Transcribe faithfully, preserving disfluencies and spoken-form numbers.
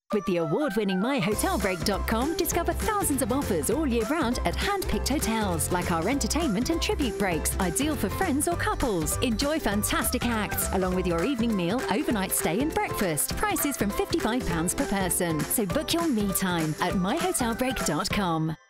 With the award-winning My Hotel Break dot com, discover thousands of offers all year round at hand-picked hotels, like our entertainment and tribute breaks, ideal for friends or couples. Enjoy fantastic acts, along with your evening meal, overnight stay and breakfast. Prices from fifty-five pounds per person. So book your me time at My Hotel Break dot com.